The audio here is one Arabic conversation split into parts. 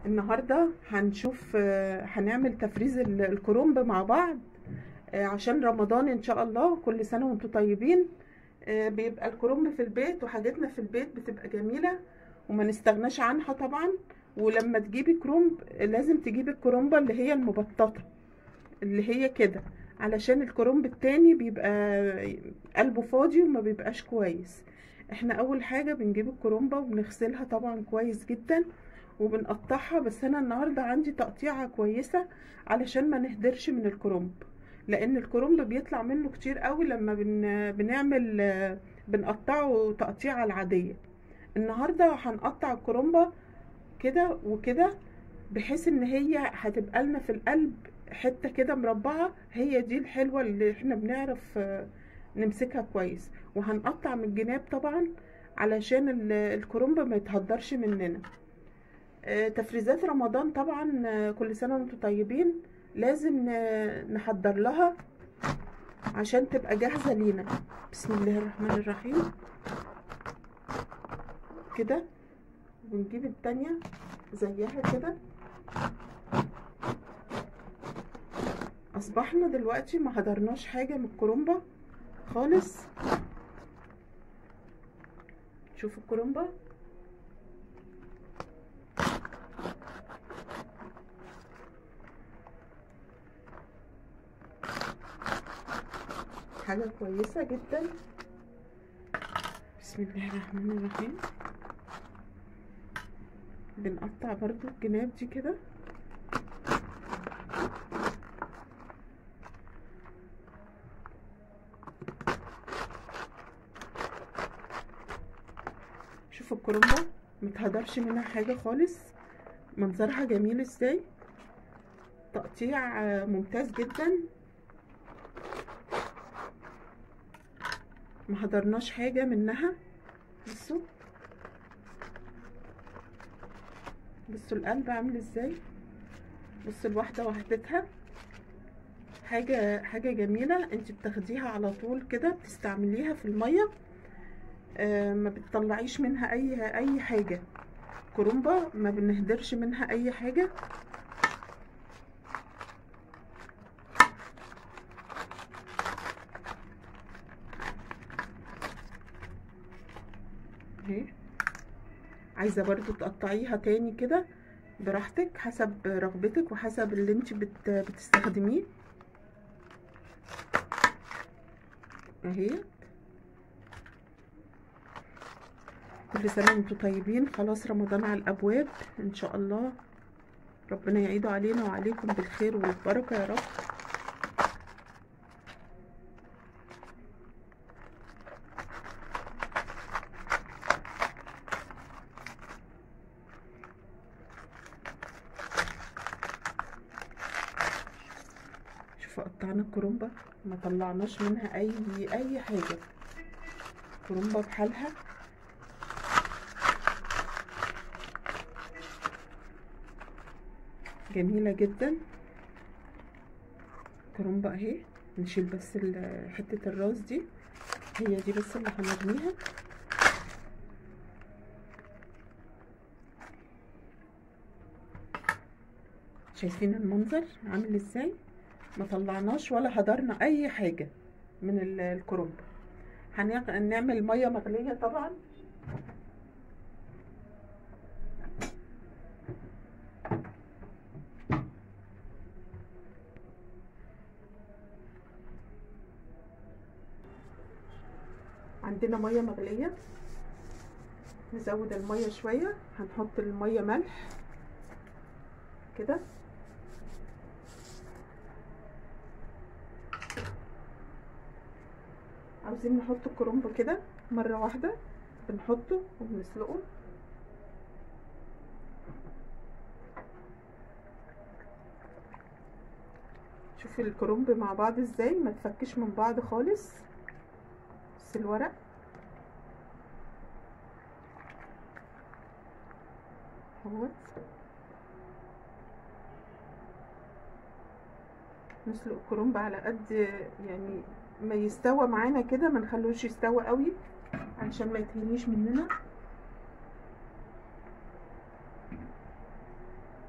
النهاردة هنشوف هنعمل تفريز الكرنب مع بعض عشان رمضان ان شاء الله. كل سنة وانتم طيبين. بيبقى الكرنب في البيت وحاجتنا في البيت بتبقى جميلة وما نستغناش عنها طبعا. ولما تجيبي كرنب لازم تجيبي الكرنبة اللي هي المبططة اللي هي كده، علشان الكرنب التاني بيبقى قلبه فاضي وما بيبقاش كويس. احنا اول حاجة بنجيب الكرنبة وبنغسلها طبعا كويس جدا وبنقطعها، بس انا النهاردة عندي تقطيعة كويسة علشان ما نهدرش من الكرنب، لان الكرنب بيطلع منه كتير قوي لما بنعمل بنقطعه تقطيعة العادية. النهاردة هنقطع الكرنبة كده وكده بحيث ان هي هتبقى لنا في القلب حتة كده مربعة، هي دي الحلوة اللي احنا بنعرف نمسكها كويس. وهنقطع من الجناب طبعا علشان الكرنب ما يتهدرش مننا. تفريزات رمضان طبعا كل سنة وانتم طيبين لازم نحضر لها عشان تبقى جاهزة لينا. بسم الله الرحمن الرحيم كده، ونجيب التانية زيها كده. اصبحنا دلوقتي ما هدرناش حاجة من الكرنبة خالص. شوفوا الكرنبة حاجة كويسة جدا. بسم الله الرحمن الرحيم. بنقطع برضو الجناب دي كده. شوفوا الكرنبة متهدرش منها حاجة خالص، منظرها جميل ازاي، تقطيع ممتاز جدا، ما هدرناش حاجة منها. بصوا بصوا القلب عامل ازاي، بصوا الواحدة وحدتها. حاجة جميلة، انت بتاخديها على طول كده بتستعمليها في المية، ما بتطلعيش منها اي حاجة. كرنبة ما بنهدرش منها اي حاجة. اهي، عايزة برضو تقطعيها تاني كده براحتك حسب رغبتك وحسب اللي انت بتستخدميه. اهي، كل سنة وانتم طيبين. خلاص رمضان على الابواب ان شاء الله، ربنا يعيده علينا وعليكم بالخير والبركة يا رب. شوفوا قطعنا الكرنبة ما طلعناش منها اي حاجة، كرنبة بحالها. جميلة جدا كرنبة اهي. نشيل بس حتة الراس دي، هي دي بس اللي هنرميها. شايفين المنظر عامل ازاي، ما طلعناش ولا هدرنا اي حاجة من الكرنبة. هنعمل مية مغلية طبعا. عندنا مية مغلية، نزود المية شوية. هنحط المية ملح كده. عاوزين نحط الكرنب كده مرة واحدة، بنحطه وبنسلقه. شوفي الكرنب مع بعض ازاي ما تفكش من بعض خالص. بس الورق اهوت. نسلق الكرنب على قد يعني ما يستوى معانا كده، ما نخلوش يستوى قوي علشان ما يتهريش مننا.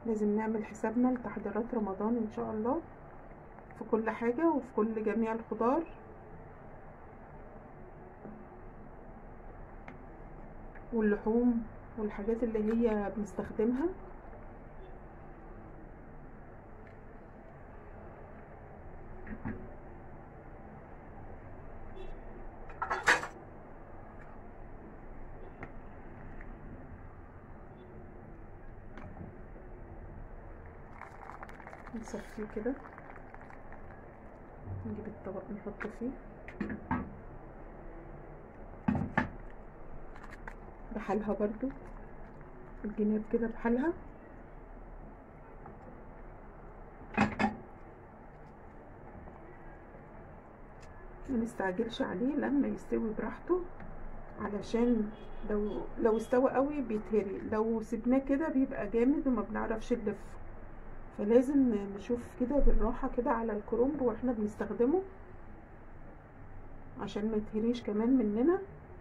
لازم نعمل حسابنا لتحضيرات رمضان ان شاء الله في كل حاجة وفي كل جميع الخضار واللحوم والحاجات اللي هي بنستخدمها. نصفيه كده، نجيب الطبق نحطه فيه بحالها برضو، الجناب كده بحالها. منستعجلش عليه لما يستوي براحته، علشان لو استوى قوي بيتهري، لو سيبناه كده بيبقى جامد وما بنعرفش نلفه. فلازم نشوف كده بالراحة كده على الكرنب واحنا بنستخدمه عشان ما يتهريش كمان مننا.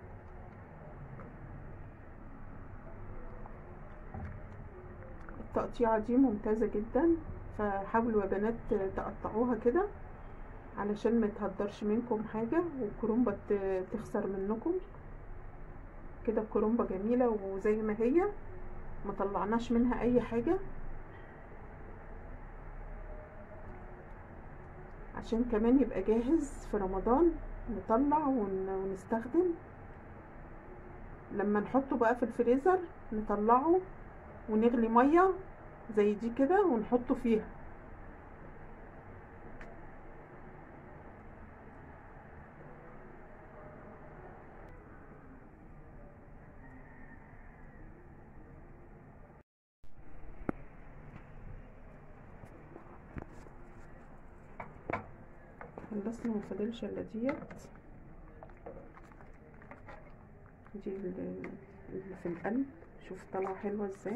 التقطيعة دي ممتازة جدا، فحاولوا يا بنات تقطعوها كده علشان ما يتهدرش منكم حاجة والكرنبة تخسر منكم. كده الكرنبة جميلة وزي ما هي، ما طلعناش منها اي حاجة، عشان كمان يبقى جاهز في رمضان نطلع ونستخدم. لما نحطه بقى في الفريزر نطلعه ونغلي مية زي دي كده ونحطه فيها. خلصنا مفضلش الا ديت، دي اللي في القلب. شوف طالعه حلوه ازاي.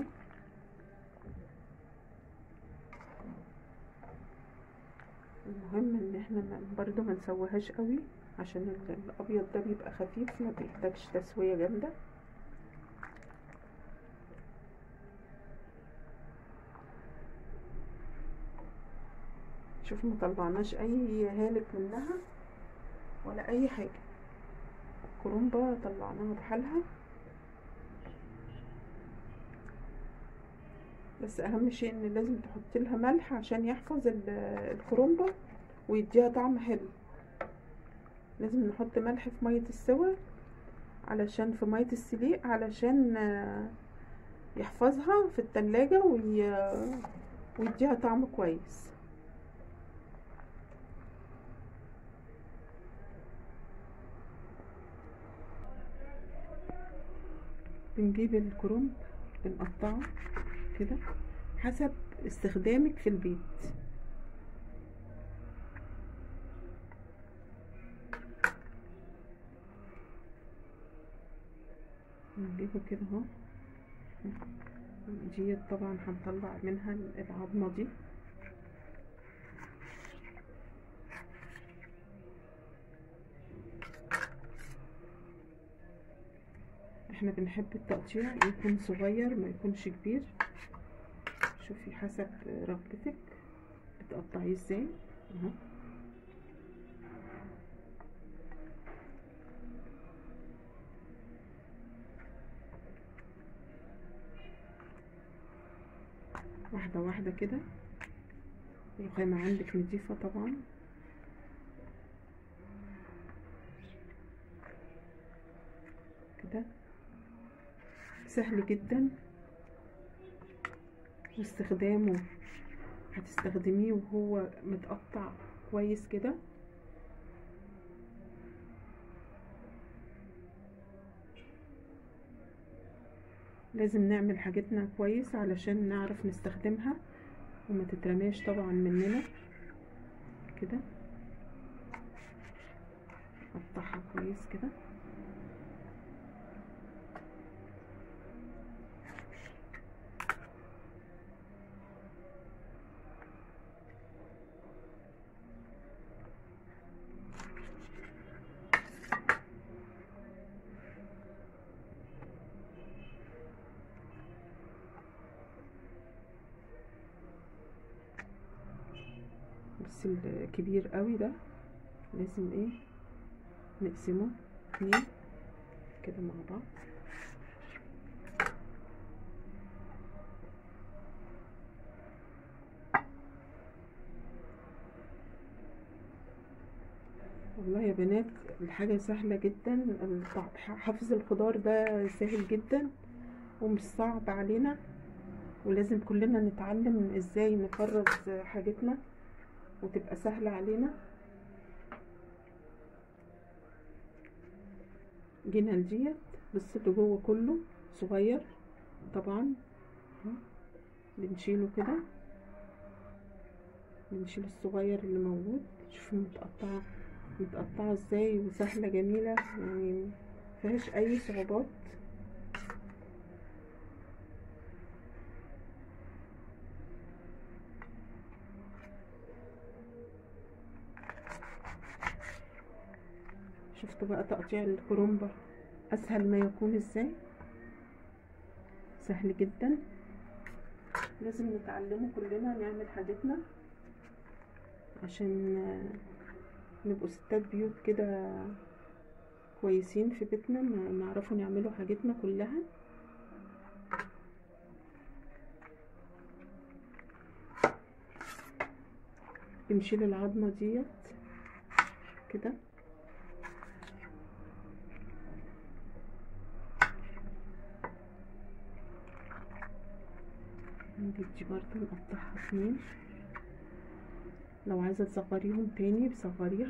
المهم ان احنا برضو ما نسويهاش قوي، عشان الابيض ده بيبقى خفيف ما بيحتاجش تسويه جامده. شوف ما طلعناش اي هالك منها ولا اي حاجه، كرنبه طلعناها بحالها. بس اهم شيء ان لازم تحط لها ملح عشان يحفظ الكرنبه ويديها طعم حلو. لازم نحط ملح في ميه السوى، علشان في ميه السليق، علشان يحفظها في التلاجة ويديها طعم كويس. بنجيب الكرنب بنقطعه كده حسب استخدامك في البيت. نجيبه كده اهو. دي طبعا هنطلع منها العظمه دي. احنا بنحب التقطيع يكون صغير ما يكونش كبير. شوفي حسب رغبتك بتقطعيه ازاي اهو. واحده واحده كده. الخامة عندك نضيفة طبعا. كده سهل جدا واستخدامه، هتستخدميه وهو متقطع كويس كده. لازم نعمل حاجتنا كويس علشان نعرف نستخدمها وما تترميش طبعا مننا. كده قطعها كويس كده. الكيس الكبير قوي ده لازم ايه نقسمه 2 كده مع بعض. والله يا بنات الحاجة سهلة جدا، حفظ الخضار ده سهل جدا ومش صعب علينا، ولازم كلنا نتعلم ازاي نفرز حاجتنا وتبقى سهلة علينا. جينا لديت بس اللي جوه كله صغير طبعا، بنشيله كده، بنشيل الصغير اللي موجود. شوفوا متقطعة ازاي وسهلة جميلة، يعني مفيهاش اي صعوبات. شفتوا بقى تقطيع الكرنبة اسهل ما يكون ازاي، سهل جدا. لازم نتعلمه كلنا نعمل حاجتنا عشان نبقوا ستات بيوت كده كويسين في بيتنا، نعرفوا نعملوا حاجتنا كلها. بنشيل العظمة ديت كده، نجيب دي برضه نقطعها 2. لو عايزة تصغريهم تاني بصغريها.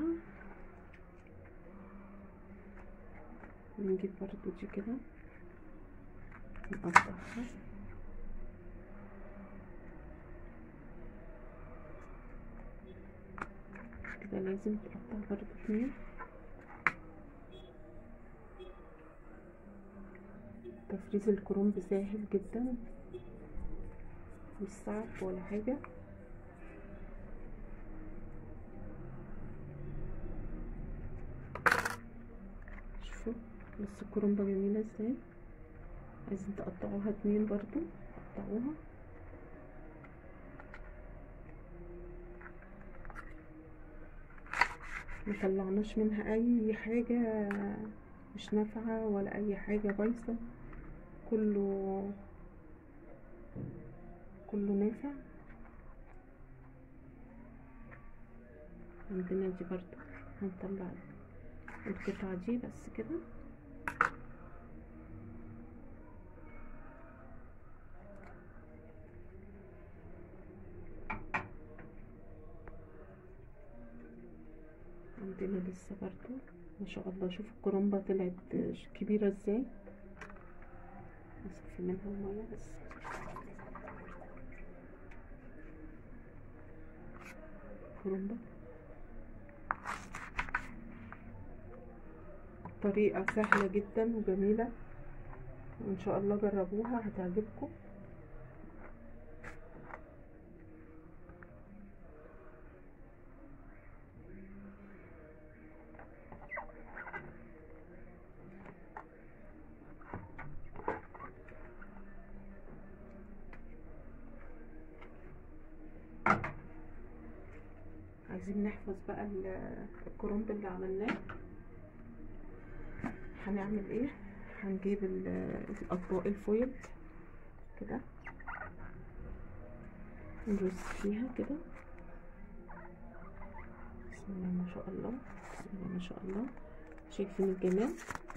نجيب برضه دي كده نقطعها كده، لازم تقطع برضه 2. تفريز الكرنب سهل جدا مش صعب ولا حاجة. شوفوا بس الكرنبة جميلة ازاي. عايزين تقطعوها 2 برضو قطعوها. مطلعناش منها اي حاجة مش نافعة ولا اي حاجة بايظة، كله نافع. عندنا دي برضو هنطلع القطعة دي بس كده. عندنا لسه برضو ما شاء الله. شوف الكرنبة طلعت كبيرة ازاي. نصفي منها المية بس. كرنبة طريقة سهلة جدا وجميلة، وان شاء الله جربوها هتعجبكم. عايزين نحفظ بقى الكرنب اللي عملناه. هنعمل ايه؟ هنجيب الاطباق الفويل كده، نرص فيها كده. بسم الله ما شاء الله، بسم الله ما شاء الله. شايفين الجمال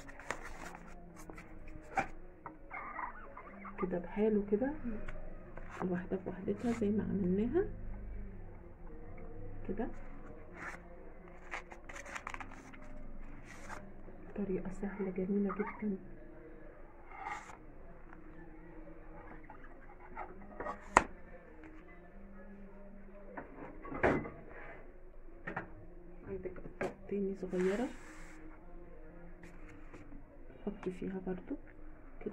كده بحاله كده، الواحدة بوحدتها زي ما عملناها كده. طريقة سهلة جميلة جدا. عندك أطباق تاني صغيرة حطي فيها برضو كده.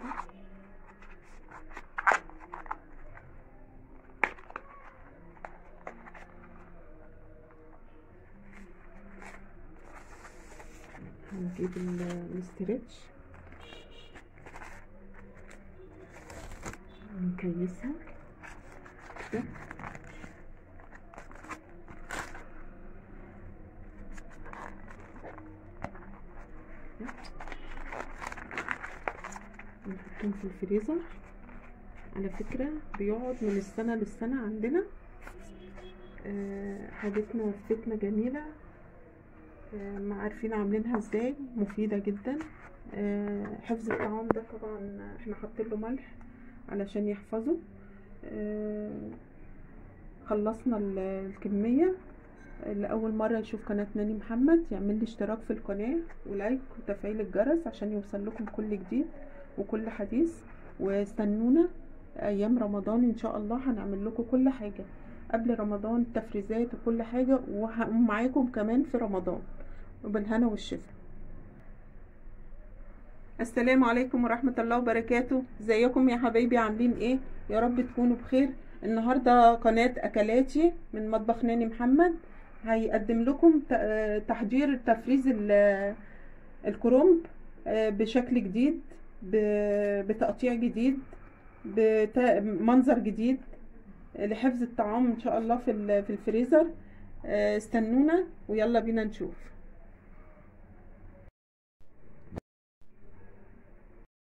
هنجيب الاسترتش ونكيسها كده. نحطهم في الفريزر. على فكرة بيقعد من السنة للسنة عندنا. حاجتنا في بيتنا جميلة، ما عارفين عاملينها ازاي، مفيدة جدا. حفظ الطعام ده طبعا احنا حاطين له ملح علشان يحفظه. خلصنا الكمية. اللي اول مرة يشوف قناة ناني محمد يعمل لي اشتراك في القناة ولايك وتفعيل الجرس عشان يوصل لكم كل جديد وكل حديث. واستنونا ايام رمضان ان شاء الله، هنعمل لكم كل حاجة قبل رمضان، تفريزات وكل حاجة، ومعاكم كمان في رمضان. وبالهنا والشفا. السلام عليكم ورحمة الله وبركاته. ازيكم يا حبايبي، عاملين ايه؟ يا رب تكونوا بخير. النهاردة قناة اكلاتي من مطبخ ناني محمد هيقدم لكم تحضير تفريز الكرنب بشكل جديد، بتقطيع جديد، بمنظر جديد لحفظ الطعام ان شاء الله في الفريزر. استنونا ويلا بينا نشوف.